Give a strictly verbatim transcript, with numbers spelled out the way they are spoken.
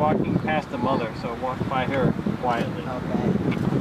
walking past the mother, so walk by her quietly. Okay.